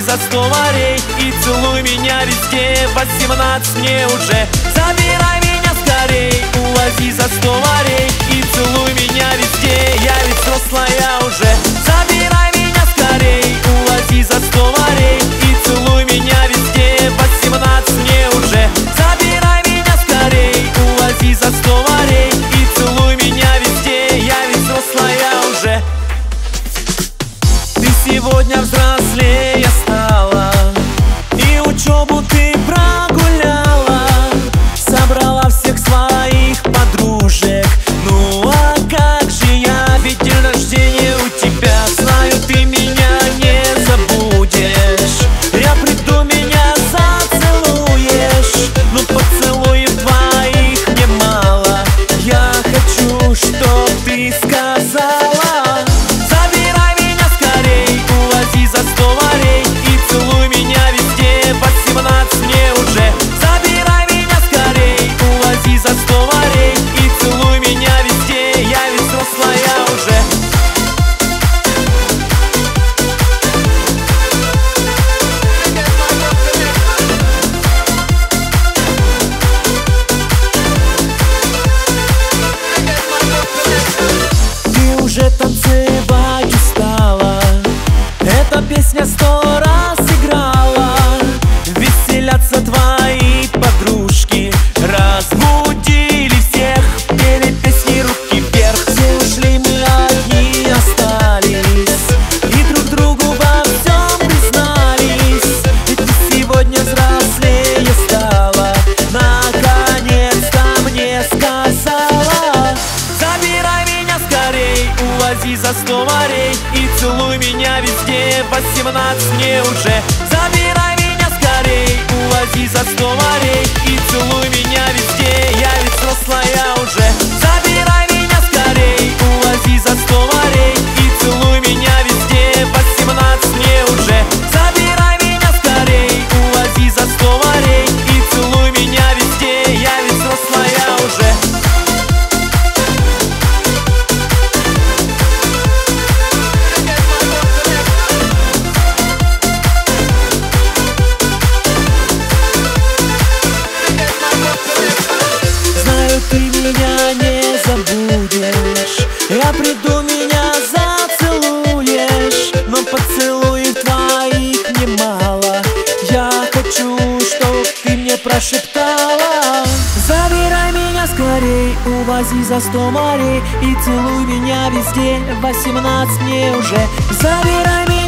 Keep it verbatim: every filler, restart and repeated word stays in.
за сто морей и целуй меня везде. Восемнадцать мне уже. Забирай меня скорей, увози за сто морей и целуй меня везде. Я ведь взрослая уже. Забирай меня скорей, увози за сто морей и целуй меня везде. Восемнадцать мне уже. Забирай меня скорей, увози за сто морей и целуй меня везде. Я ведь взрослая уже. Ты сегодня взрослее стала, и учебу ты прогуляла, собрала всех своих подружек. Ну а как же я, ведь день рождения у тебя. Знаю, ты меня не забудешь. Я приду, меня зацелуешь, но поцелуев твоих мне мало. Я хочу, чтоб ты сказала: забирай меня скорей, увози за сто морей и целуй меня везде. Восемнадцать мне уже. Забирай меня скорей, увози за сто морей и целуй меня везде. Я ведь взрослая уже. Ты уже танцевать устала, эта песня сто раз играла. Веселятся твои подружки, разбудили всех, пели песни руки вверх. Все ушли, мы одни остались, и друг другу во всем признались. Ведь ты сегодня взрослее стала, наконец-то мне сказала: забирай меня скорей, увози за сто морей и целуй меня везде. Восемнадцать мне уже. Забирай меня скорей, увози за сто морей и целуй меня везде. Я ведь взрослая уже. Забирай меня скорей, увози за сто морей и целуй меня везде. Восемнадцать мне уже. Забирай меня скорей, увози за сто морей и целуй меня везде. Я ведь взрослая уже. Знаю, ты меня не забудешь. Я приду, меня зацелуешь, но поцелуев твоих мне мало. Я хочу, чтоб ты мне прошептала: забирай меня скорей, увози за сто морей и целуй меня везде. Восемнадцать мне уже. Забирай меня